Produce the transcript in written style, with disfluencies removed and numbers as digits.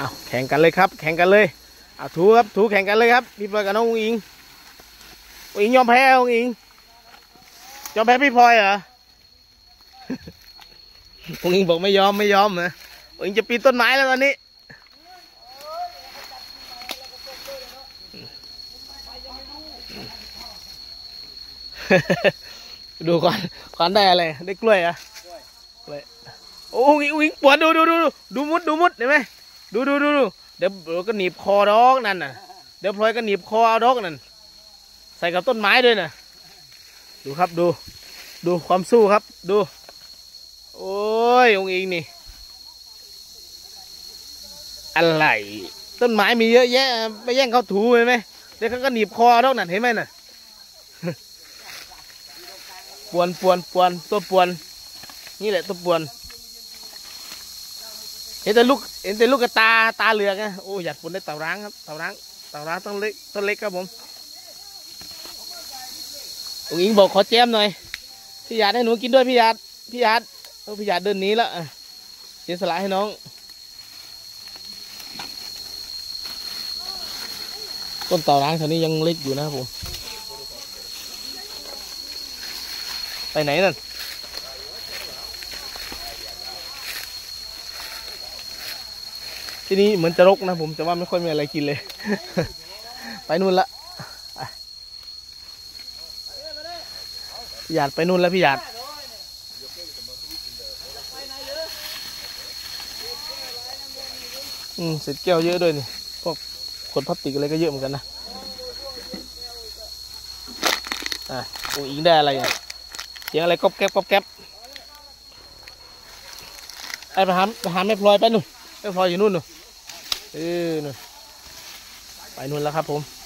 เอาแข่งกันเลยครับแข่งกันเลยเอาถูครับถูแข่งกันเลยครับพี่พลอยกับน้องอุ๋งอิงอุ๋งอิงยอมแพ้อุ๋งอิงยอมแพ้พี่พลอยเหรอ อุ๋งอิงบอกไม่ยอมนะอุ๋งอิงจะปีนต้นไม้แล้วตอนนี้ ดูก่อนได้อะไรได้กล้วยอะกล้วยโอ้อุ้งปวดดูมุดเห็นไหมดูเดี๋ยวก็หนีบคอดอกนั่นน่ะเดี๋ยวพลอยก็หนีบคอเอาดอกนั่นใส่กับต้นไม้ด้วยน่ะดูครับดูความสู้ครับดูโอ้ยองค์อิงนี่อะไรต้นไม้มีเยอะแยะไปแย่งเขาถูเห็นไหมเดี๋ยวเขาก็หนีบคอดอกนั่นเห็นไหมน่ะปวนตัวปวนนี่แหละตัวปวนเห็นแต่ลูกกระตาเหลือกไงโอ้อยากปนได้เต่าร้างครับเต่าร้างต้นเล็กครับผมอุ๋งอิงบอกขอแจมหน่อยพี่หยาดให้หนูกินด้วยพี่หยาดพี่หยาดเดินหนีแล้วเสียสละให้น้องต้นเต่าร้างแถวนี้ยังเล็กอยู่นะครับผมไปไหนนั่นที่นี่เหมือนจะรกนะผมแต่ว่าไม่ค่อยมีอะไรกินเลย ไปนู่นละพี่หยาดไปนู่นแล้วพี่หยาดเศษแก้วเยอะด้วยนี่พวกขวดพลาสติกอะไรก็เยอะเหมือนกันนะโอ้ยอิงได้อะไรเนี่ยเสียงอะไรก๊อบแก๊บไอ้ไปหาแม่พลอยไปนู่นแม่พลอยอยู่นู่นนู่นนู่นไปนู่นแล้วครับผม